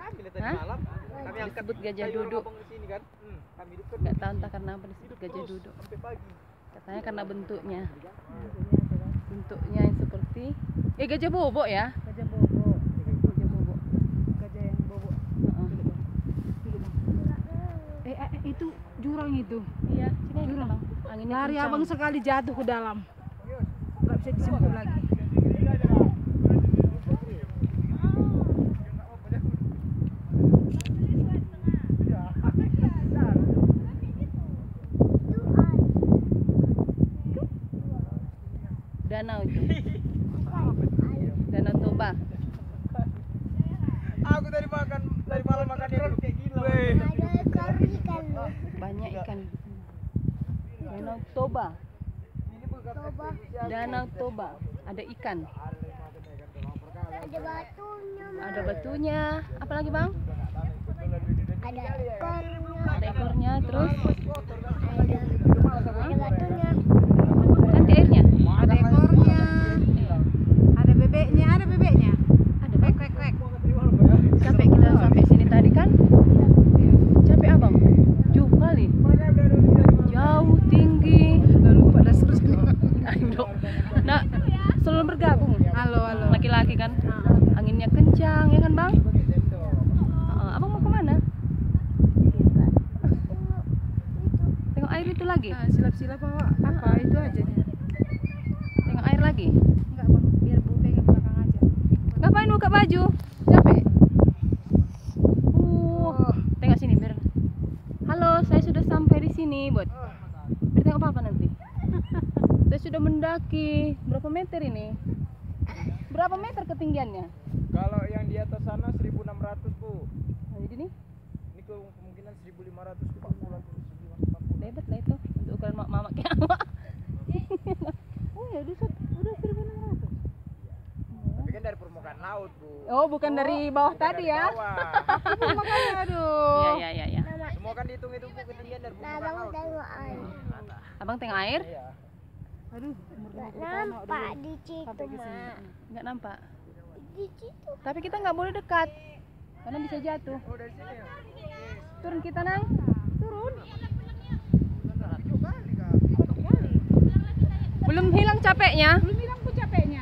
ambil tadi malam. Kami angkat Disebut gajah duduk. Sini kan. Kami hidupkan. Nggak tahu entah karena apa disebut gajah duduk. Sampai pagi. Katanya karena bentuknya. Bentuknya yang seperti gajah bobok ya? Gajah bobo. Gajah bobok. Gajah yang bobo. Itu jurang itu. Iya, sini aja, Jurang. Bang. Anginnya Lari kencang. abang sekali jatuh ke dalam. Nggak bisa disembuh lagi. Danau itu. Danau Toba. Aku dari malam makan ikan kayak gila. Banyak ikan. Danau Toba. Danau Toba. Ada ikan. Ada batunya. Ada batunya. Apa lagi, Bang? Ada ekornya. Ada ekornya, terus Ada batunya. cantik airnya. Ada ekornya. Ada bebeknya. Ada bebeknya. Ada, Kwek Bang. kwek kwek. Capek kita sampai sini tadi kan? Capek, Abang? Jauh kali. Jauh, tinggi. Lalu pada seru. Ayo. Nah, selalu bergabung. Halo halo. Laki-laki kan? Anginnya kencang, ya kan, Bang? Abang mau kemana? Tengok air itu lagi? Nah, silap-silap apa itu aja nih. Tengok air lagi? Enggak bang, biar bu pegang belakang aja. Ngapain buka baju? Capek? Tengok sini, biar. Halo, saya sudah sampai di sini, Bot. Biar tengok apa nanti? Saya sudah mendaki. Berapa meter ini? Berapa meter ketinggiannya? Kalau yang di atas sana 1.600, Bu. Nah, jadi nih, Ini kemungkinan 1.500 ke 40 atau 1.540. hebat lah itu untuk ukuran mak-mak kayak awak. Oh ya udah 1.600. Tapi kan dari permukaan laut, Bu. Oh, bukan dari bawah tadi ya? Bawah. Makanya aduh. Iya. Semua kan dihitung-hitung Bu, ketinggian dari permukaan Abang laut. tengok air. Abang tengok air? Iya. Aduh, Nggak nampak di situ, Mak. Nggak nampak. Di situ. Tapi kita nggak boleh dekat, karena bisa jatuh. Oh, dari sini ya. Turun kita, Nang. Turun. Belum hilang capeknya. belum hilang pun capeknya.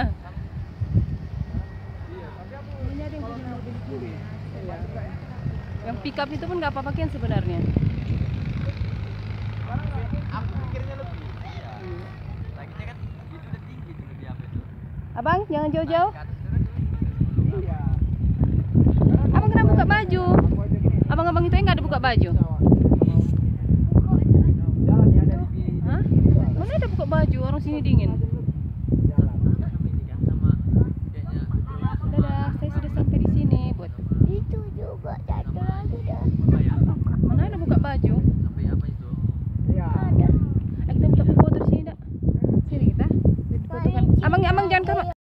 Ini ada yang punya mobil kiri. Yang pick up itu pun nggak apa-apa kan sebenarnya. Aku pikirnya lebih. Iya. Lagi kan itu udah tinggi tuh lebih apa itu? Abang, jangan jauh-jauh. Iya. Abang kenapa buka baju? Abang-abang itu nggak ada buka baju. Jalan ya dari Hah? Mana ada buka baju? Orang sini dingin.